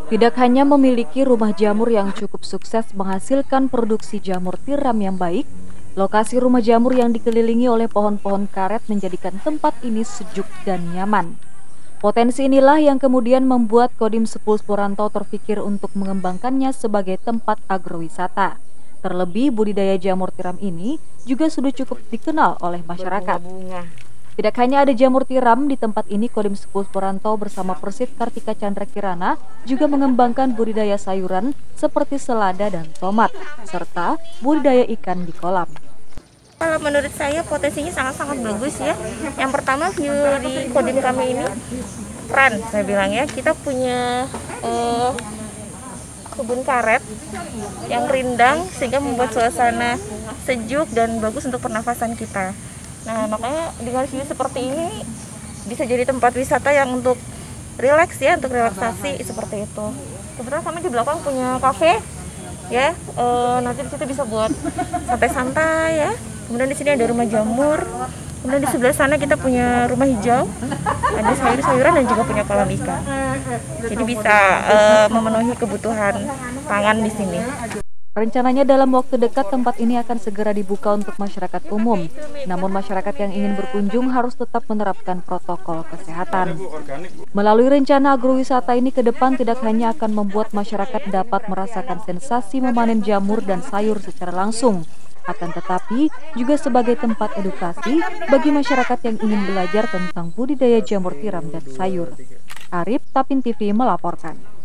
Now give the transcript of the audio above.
Tidak hanya memiliki rumah jamur yang cukup sukses menghasilkan produksi jamur tiram yang baik, lokasi rumah jamur yang dikelilingi oleh pohon-pohon karet menjadikan tempat ini sejuk dan nyaman. Potensi inilah yang kemudian membuat Kodim 10 Purantau terpikir untuk mengembangkannya sebagai tempat agrowisata. Terlebih budidaya jamur tiram ini juga sudah cukup dikenal oleh masyarakat. Tidak hanya ada jamur tiram, di tempat ini Kodim 10 Purantau bersama Persit Kartika Chandra Kirana juga mengembangkan budidaya sayuran seperti selada dan tomat, serta budidaya ikan di kolam. Kalau menurut saya potensinya sangat-sangat bagus ya. Yang pertama view di Kodim kami ini keren, saya bilang ya. Kita punya kebun karet yang rindang sehingga membuat suasana sejuk dan bagus untuk pernafasan kita. Nah, makanya dengan view seperti ini bisa jadi tempat wisata yang untuk rileks ya, untuk relaksasi seperti itu. Kebetulan kami di belakang punya kafe ya, nanti di situ bisa buat santai-santai ya. Kemudian di sini ada rumah jamur. Kemudian di sebelah sana kita punya rumah hijau, ada sayur-sayuran dan juga punya kolam ikan. Jadi bisa memenuhi kebutuhan pangan di sini. Rencananya dalam waktu dekat tempat ini akan segera dibuka untuk masyarakat umum. Namun masyarakat yang ingin berkunjung harus tetap menerapkan protokol kesehatan. Melalui rencana agrowisata ini ke depan tidak hanya akan membuat masyarakat dapat merasakan sensasi memanen jamur dan sayur secara langsung, akan tetapi juga sebagai tempat edukasi bagi masyarakat yang ingin belajar tentang budidaya jamur tiram dan sayur. Arif, Tapin TV melaporkan.